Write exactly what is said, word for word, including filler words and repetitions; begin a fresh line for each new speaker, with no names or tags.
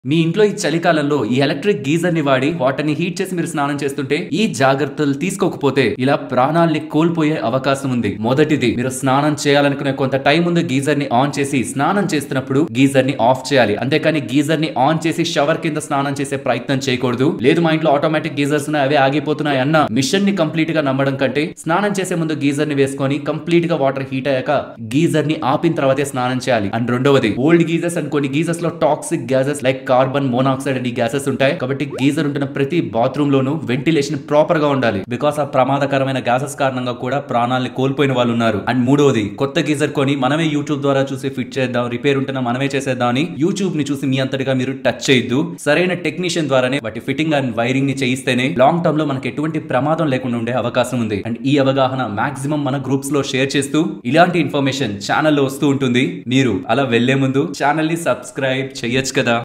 మీ ఇంట్లో ఈ చలికాలంలో ఈ ఎలక్ట్రిక్ గీజర్ ని వాడి వాటర్ ని హీట్ చేసి మీరు స్నానం చేస్తుంటే ఈ జాగ్రత్తలు తీసుకోకపోతే ఇలా ప్రాణాల్ని కోల్పోయే అవకాశం ఉంది. మొదటిది, మీరు స్నానం చేయాలనుకునే కొంత టైం ముందు గీజర్ ని ఆన్ చేసి స్నానం చేస్తున్నప్పుడు గీజర్ ని ఆఫ్ చేయాలి. అంతేకాని గీజర్ ని ఆన్ చేసి షవర్ కింద స్నానం చేసే ప్రయత్నం చేయకూడదు. లేదు మా ఇంట్లో ఆటోమేటిక్ గీజర్స్ ఉన్నాయి అవే ఆగిపోతున్నాయి అన్న మిషన్ ని కంప్లీట్ గా నమ్మడం కంటే స్నానం చేసే ముందు గీజర్ ని వేసుకొని కంప్లీట్ గా వాటర్ హీట్ అయ్యాక గీజర్ ని ఆపిన తర్వాతే స్నానం చేయాలి. అండ్ రెండవది, ఓల్డ్ గీజర్స్ అండ్ కొన్ని గీజర్స్ లో toxic gases like carbon monoxide అనే గ్యాసెస్ ఉంటాయి. కాబట్టి గీజర్ ఉంటున్న ప్రతి బాత్రూమ్ లోను వెంటిలేషన్ ప్రాపర్ గా ఉండాలి. బికాస్ ఆ ప్రమాదకరమైన గ్యాసెస్ కారణంగా కూడా ప్రాణాలని కోల్పోయిన వాళ్ళు ఉన్నారు. అండ్ మూడవది, కొత్త గీజర్ కొని మనమే యూట్యూబ్ ద్వారా చూసి ఫిట్ చేద్దాం, రిపేర్ ఉంటున్నా మనమే చేసేద్దాం అని యూట్యూబ్ ని చూసి మీ అంతటిగా మీరు టచ్ చేయొద్దు. సరైన టెక్నీషియన్ ద్వారానే వాటి ఫిట్టింగ్ అండ్ వైరింగ్ ని చేయిస్తేనే లాంగ్ టర్మ్ లో మనకి ఎటువంటి ప్రమాదం లేకుండా ఉండే అవకాశం ఉంది. అండ్ ఈ అవగాహన మాక్సిమం మన గ్రూప్స్ లో షేర్ చేస్తూ ఇలాంటి ఇన్ఫర్మేషన్ ఛానల్లో వస్తూ ఉంటుంది. మీరు అలా వెళ్లే ముందు ఛానల్ ని సబ్స్క్రైబ్ చేయొచ్చు కదా.